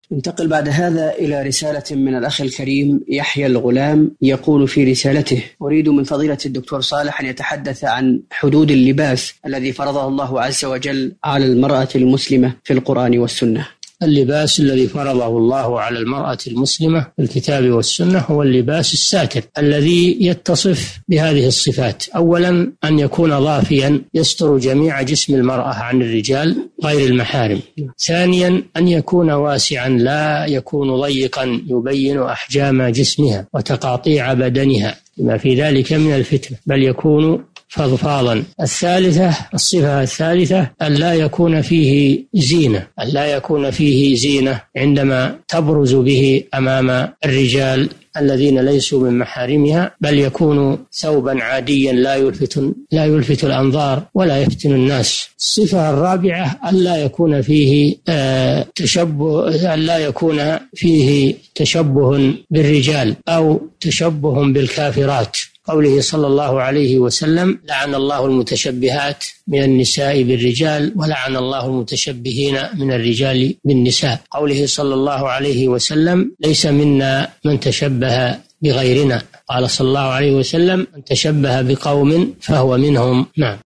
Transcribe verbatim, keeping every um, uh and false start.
انتقل بعد هذا إلى رسالة من الأخ الكريم يحيى الغلام، يقول في رسالته: أريد من فضيلة الدكتور صالح أن يتحدث عن حدود اللباس الذي فرضه الله عز وجل على المرأة المسلمة في القرآن والسنة. اللباس الذي فرضه الله على المرأة المسلمة في الكتاب والسنة هو اللباس الساتر الذي يتصف بهذه الصفات: أولا أن يكون ضافيا يستر جميع جسم المرأة عن الرجال غير المحارم. ثانيا أن يكون واسعا لا يكون ضيقا يبين أحجام جسمها وتقاطيع بدنها بما في ذلك من الفتنة، بل يكون فضفاضا. الثالثة الصفة الثالثة أن لا يكون فيه زينة أن لا يكون فيه زينة عندما تبرز به أمام الرجال الذين ليسوا من محارمها، بل يكون ثوبا عاديا لا يلفت لا يلفت الأنظار ولا يفتن الناس. الصفة الرابعة أن لا يكون فيه آه تشبه أن لا يكون فيه تشبه بالرجال أو تشبه بالكافرات، قوله صلى الله عليه وسلم: لعن الله المتشبهات من النساء بالرجال ولعن الله المتشبهين من الرجال بالنساء، قوله صلى الله عليه وسلم: ليس منا من تشبه بغيرنا، قال صلى الله عليه وسلم: من تشبه بقوم فهو منهم. نعم.